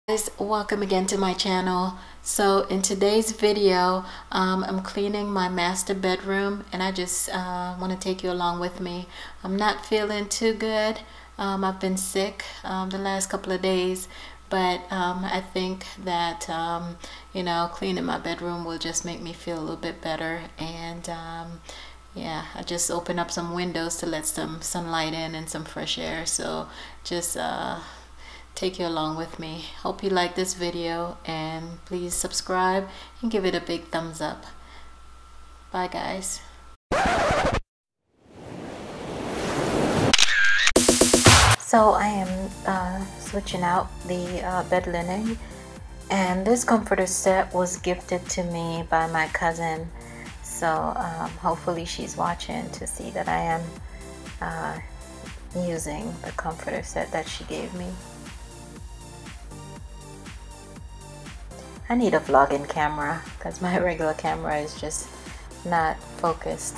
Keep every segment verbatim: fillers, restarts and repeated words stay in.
Guys, welcome again to my channel. So in today's video, um, I'm cleaning my master bedroom, and I just uh, want to take you along with me. I'm not feeling too good. Um, I've been sick um, the last couple of days, but um, I think that um, you know, cleaning my bedroom will just make me feel a little bit better. And um, yeah, I just opened up some windows to let some sunlight in and some fresh air. So just uh, take you along with me. Hope you like this video, and please subscribe and give it a big thumbs up. Bye guys. So I am uh, switching out the uh, bed linen, and this comforter set was gifted to me by my cousin. So um, hopefully she's watching to see that I am uh, using the comforter set that she gave me. I need a vlogging camera because my regular camera is just not focused.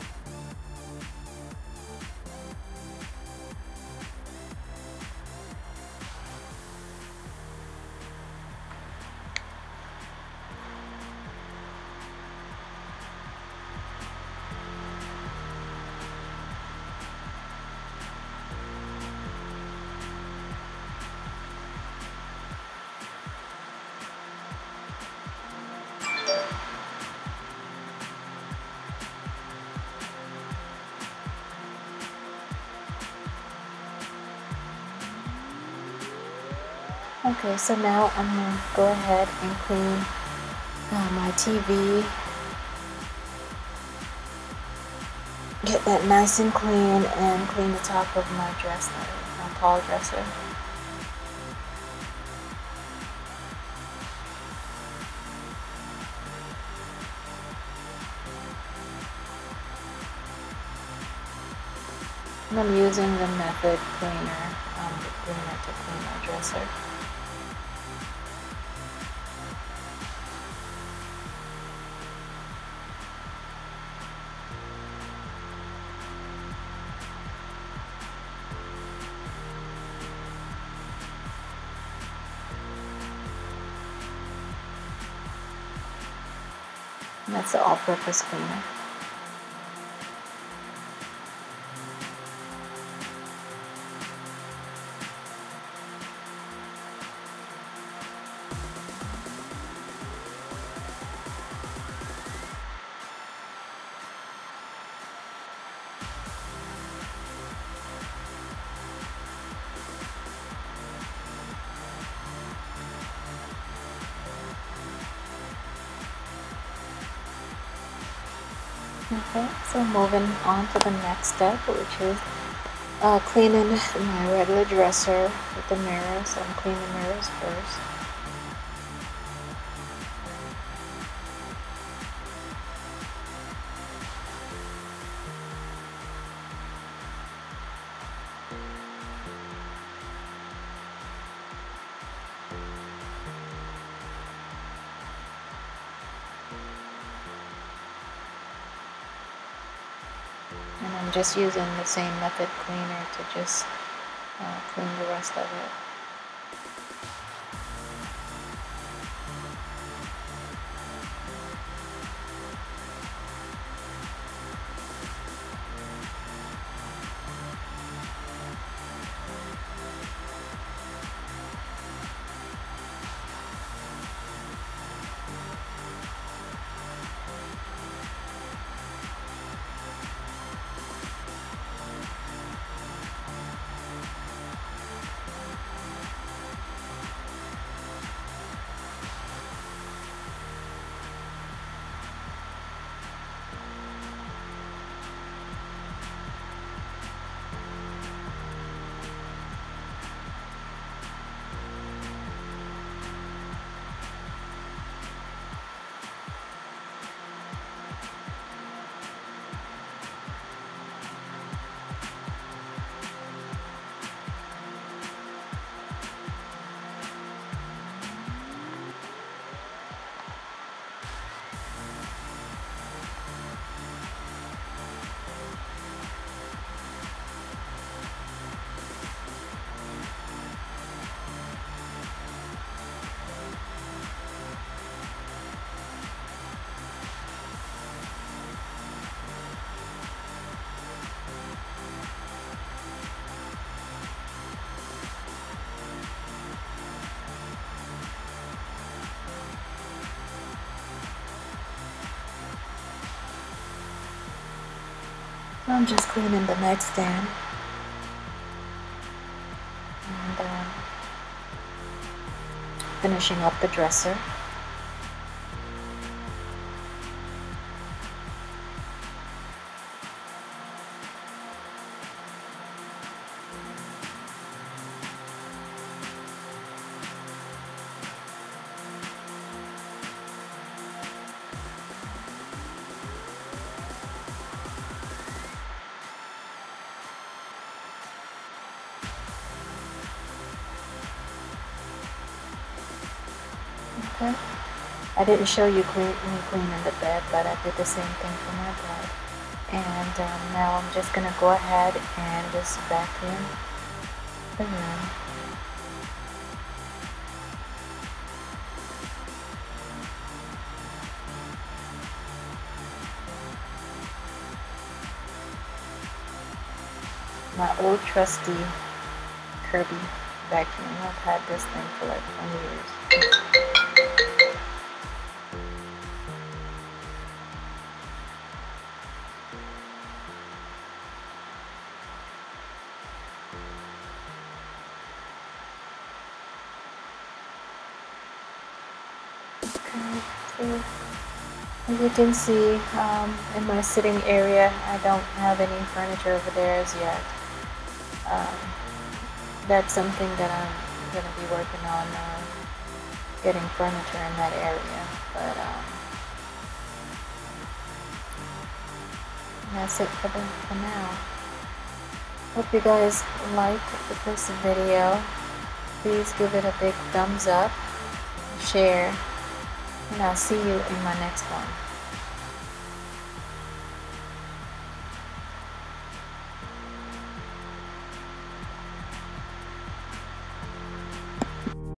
Okay, so now I'm going to go ahead and clean uh, my T V. Get that nice and clean, and clean the top of my dresser, my tall dresser. And I'm using the Method cleaner, um, the cleaner to clean my dresser. And that's the all-purpose cleaner. Okay, so moving on to the next step, which is uh, cleaning my regular dresser with the mirror. So I'm cleaning the mirrors first. And I'm just using the same Method cleaner to just uh, clean the rest of it. I'm just cleaning the nightstand and um, finishing up the dresser. Okay. I didn't show you clean, me cleaning the bed, but I did the same thing for my bed. And um, now I'm just going to go ahead and just vacuum the room. My old trusty Kirby vacuum. I've had this thing for like twenty years. Okay, so as you can see, um, in my sitting area, I don't have any furniture over there as yet. Um, that's something that I'm going to be working on, uh, getting furniture in that area. But um, that's it for, the, for now. Hope you guys liked this video. Please give it a big thumbs up, share, and I'll see you in my next one.